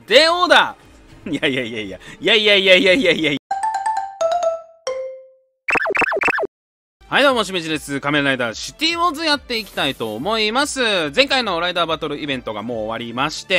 電王だ。いやいやいやいやいやいやいやいやいやいやいや。はいどうも、しめじです。仮面ライダーシティウォーズやっていきたいと思います。前回のライダーバトルイベントがもう終わりまして、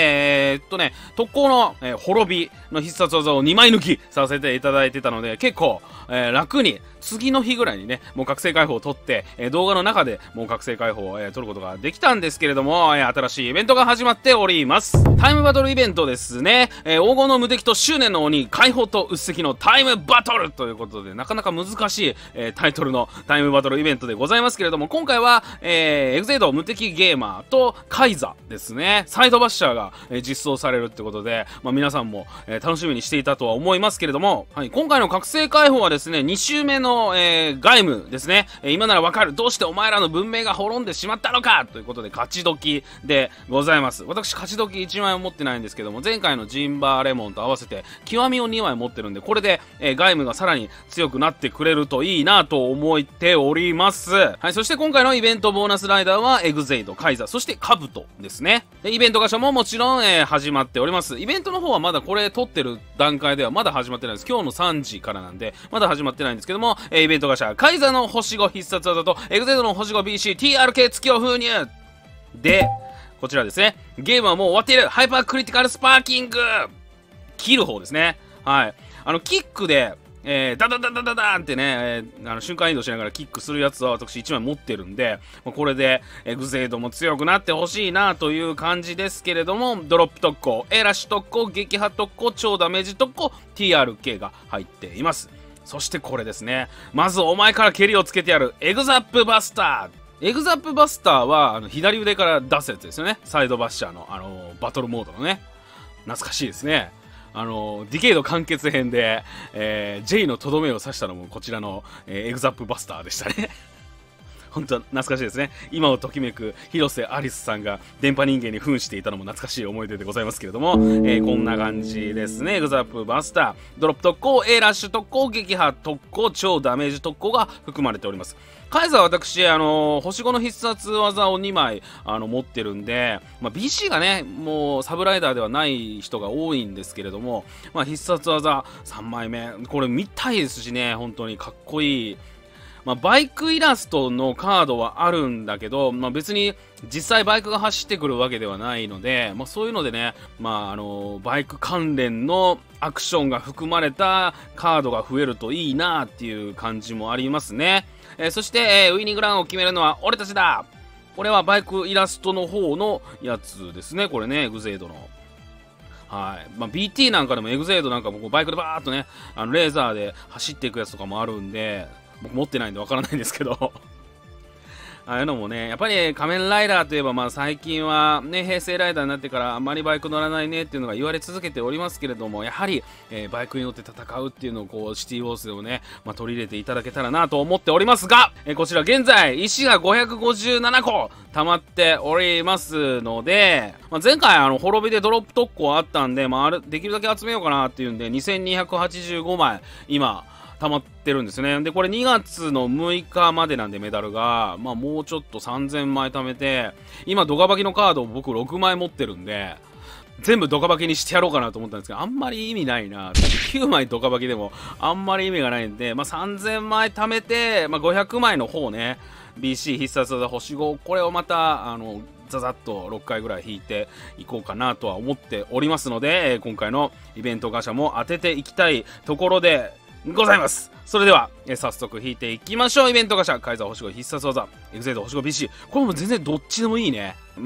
特攻の、滅びの必殺技を2枚抜きさせていただいてたので、結構、楽に、次の日ぐらいにね、もう覚醒解放を取って、動画の中でもう覚醒解放を、取ることができたんですけれども、新しいイベントが始まっております。タイムバトルイベントですね。黄金の無敵と執念の鬼、解放とうっせきのタイムバトルということで、なかなか難しい、タイトルのタイムバトルイベントでございますけれども、今回は、エグゼイド無敵ゲーマーとカイザですね、サイドバッシャーが、実装されるってことで、皆さんも、楽しみにしていたとは思いますけれども、はい、今回の覚醒解放はですね、2周目の、外務ですね、今ならわかる、どうしてお前らの文明が滅んでしまったのかということで、勝ち時でございます。私、勝ち時1枚も持ってないんですけども、前回のジンバーレモンと合わせて、極みを2枚持ってるんで、これで、外務がさらに強くなってくれるといいなと思っております。はい、そして今回のイベントボーナスライダーは、エグゼイド、カイザ、そしてカブトですね。で、イベントガシャももちろん、始まっております。イベントの方はまだこれ撮ってる段階ではまだ始まってないです。今日の3時からなんで、まだ始まってないんですけども、イベントガシャ、カイザの星5必殺技と、エグゼイドの星 5BC、TRK 月を封入で、こちらですね。ゲームはもう終わっている。ハイパークリティカルスパーキング切る方ですね。はい。キックで、ダダダダダダーンってね、瞬間移動しながらキックするやつは私1枚持ってるんで、これでエグゼイドも強くなってほしいなという感じですけれども、ドロップ特攻、エラッシュ特攻、撃破特攻、超ダメージ特攻、TRK が入っています。そしてこれですね。まずお前から蹴りをつけてやる、エグザップバスター。エグザップバスターは、左腕から出すやつですよね。サイドバッシャーの、バトルモードのね。懐かしいですね。ディケイド完結編で、J のとどめを刺したのもこちらの、エグザップバスターでしたね。本当懐かしいですね。今をときめく広瀬アリスさんが電波人間に扮していたのも懐かしい思い出でございますけれども、こんな感じですね。エグザップバスター、ドロップ特攻、A ラッシュ特攻、撃破特攻、超ダメージ特攻が含まれております。カイザーは私、星5の必殺技を2枚、持ってるんで、BC がね、もうサブライダーではない人が多いんですけれども、必殺技3枚目、これ見たいですしね、本当にかっこいい。バイクイラストのカードはあるんだけど、別に実際バイクが走ってくるわけではないので、そういうのでね、バイク関連のアクションが含まれたカードが増えるといいなっていう感じもありますね。そして、ウィニングランを決めるのは俺たちだ。これはバイクイラストの方のやつですね、これね、エグゼイドの。はい。BT なんかでもエグゼイドなんかもバイクでバーっとね、レーザーで走っていくやつとかもあるんで、僕持ってないんでわからないんですけどああいうのもね、やっぱり仮面ライダーといえば最近はね、平成ライダーになってからあんまりバイク乗らないねっていうのが言われ続けておりますけれども、やはり、バイクに乗って戦うっていうのをこうシティウォーズでもね、取り入れていただけたらなと思っておりますが、こちら現在石が557個溜まっておりますので、前回滅びでドロップ特攻あったんで、できるだけ集めようかなっていうんで2285枚今溜まってるんですね。で、これ2月の6日までなんでメダルが、もうちょっと3000枚貯めて、今ドカバキのカードを僕6枚持ってるんで、全部ドカバキにしてやろうかなと思ったんですけど、あんまり意味ないな。9枚ドカバキでもあんまり意味がないんで、3000枚貯めて、500枚の方ね、BC 必殺技星5、これをまた、ザザッと6回ぐらい引いていこうかなとは思っておりますので、今回のイベントガシャも当てていきたいところでございます。それでは、早速引いていきましょう。イベントガシャ、カイザー星5必殺技、エグゼイド星5 BC。これも全然どっちでもいいね。ど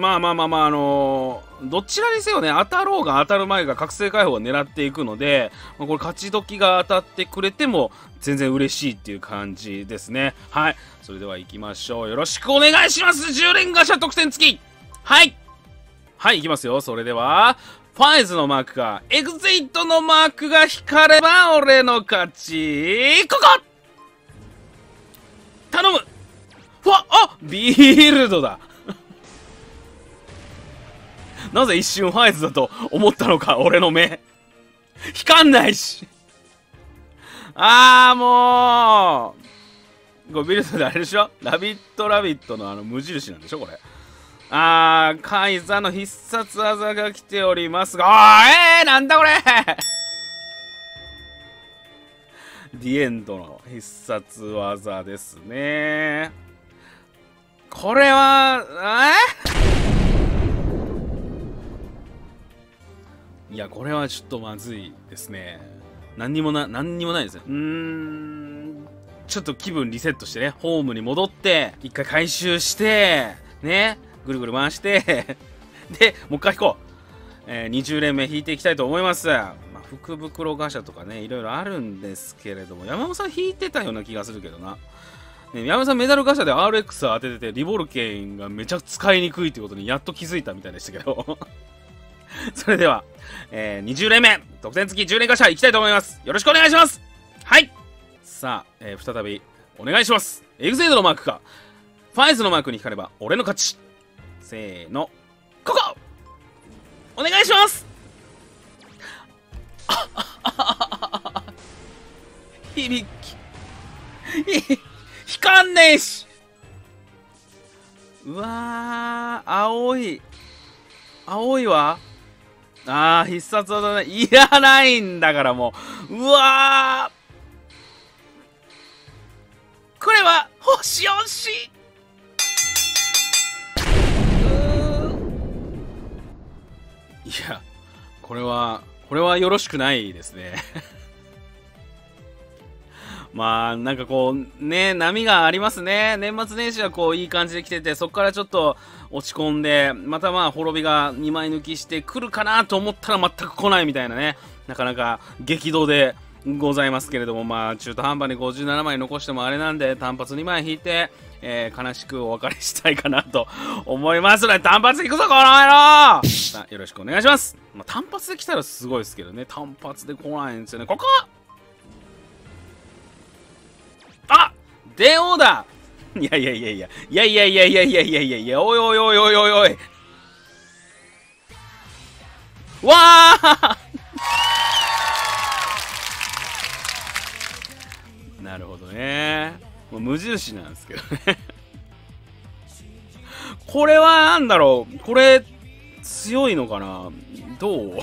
ちらにせよね、当たろうが当たる前が覚醒解放を狙っていくので、これ勝ち時が当たってくれても全然嬉しいっていう感じですね。はい。それでは行きましょう。よろしくお願いします。10連ガシャ特典付き。はい。はい、行きますよ。それでは、ファイズのマークが、エグゼイトのマークが光れば俺の勝ち。ここ頼む。ビールドだ。なぜ一瞬ファイズだと思ったのか、俺の目。光んないし。もう。これビルドであれでしょ、ラビットの無印なんでしょこれ。 カイザーの必殺技が来ておりますが、なんだこれディエンドの必殺技ですね。これは、いや、これはちょっとまずいですね。何にもないですね。ちょっと気分リセットしてね、ホームに戻って、一回回収して、ね、ぐるぐる回して、で、もう一回引こう。20連目引いていきたいと思います。福袋ガシャとかね、いろいろあるんですけれども、山本さん引いてたような気がするけどな。ね、山本さんメダルガシャで RX 当ててて、リボルケインがめちゃ使いにくいってことにやっと気づいたみたいでしたけど。それでは、20連目、得点付き10連ガシャいきたいと思います。よろしくお願いします。はい。さあ、再び、お願いします。エグゼイドのマークか、ファイズのマークに光れば、俺の勝ち。せーの、ここお願いします響き光んねえし。うわー、青いわ。必殺技ね。いらないんだからもう。うわー、これは星押し。いや、これはよろしくないですね。まあ、なんかこう、ね、波がありますね。年末年始はこう、いい感じで来てて、そこからちょっと落ち込んで、またまあ、滅びが2枚抜きしてくるかなと思ったら全く来ないみたいなね。なかなか激動でございますけれども、まあ、中途半端に57枚残してもあれなんで、単発2枚引いて、悲しくお別れしたいかなと思いますので、単発いくぞ、この野郎さあ、よろしくお願いします。まあ、単発で来たらすごいですけどね、単発で来ないんですよね。ここ電王だ。いや、おいおいおいおいおいおい。わーなるほどね。もう無印なんですけどね。これはなんだろう。これ、強いのかな。どう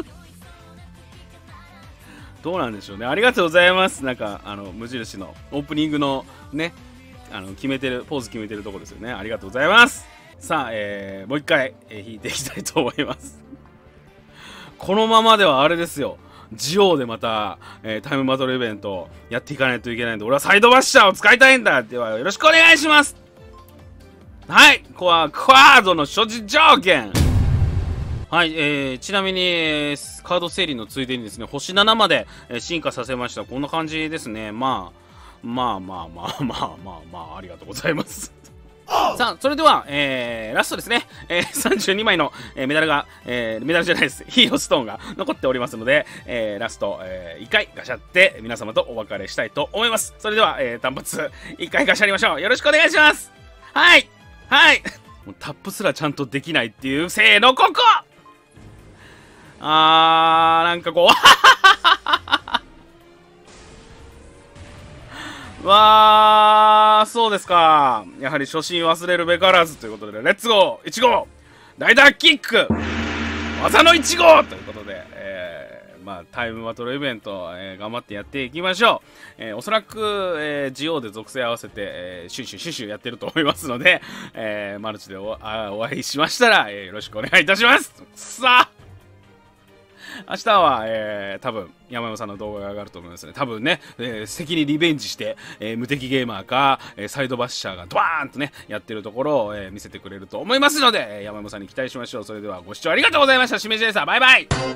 どうなんでしょうね。ありがとうございます。なんか、無印のオープニングのね、ポーズ決めてるとこですよね。ありがとうございます。さあ、もう一回、引いていきたいと思います。このままではあれですよ。ジオウでまた、タイムバトルイベントやっていかないといけないんで、俺はサイドバッシャーを使いたいんだ。では、よろしくお願いします。はい、ここはクワードの所持条件。はい、ちなみに、カード整理のついでにですね、星7まで、進化させました。こんな感じですね。まあ、ありがとうございます。さあ、それでは、ラストですね。32枚の、メダルじゃないです。ヒーローストーンが残っておりますので、ラスト、1回ガシャって皆様とお別れしたいと思います。それでは、単発1回ガシャりましょう。よろしくお願いします。はい。もうタップすらちゃんとできないっていう、せーの、ここなんかこうわー、そうですか。やはり初心忘れるべからずということで、レッツゴー !1 号大ダーキック技の1号ということで、まあ、タイムバトルイベント、頑張ってやっていきましょう。おそらく、ジオウで属性合わせて、シュンシュンやってると思いますので、マルチでお会いしましたら、よろしくお願いいたします。さあ明日は、多分山山さんの動画が上がると思いますね。多分ね、敵にリベンジして、無敵ゲーマーか、サイドバッシャーがドワーンとね、やってるところを、見せてくれると思いますので、山山さんに期待しましょう。それではご視聴ありがとうございました。しめじでした。バイバイ。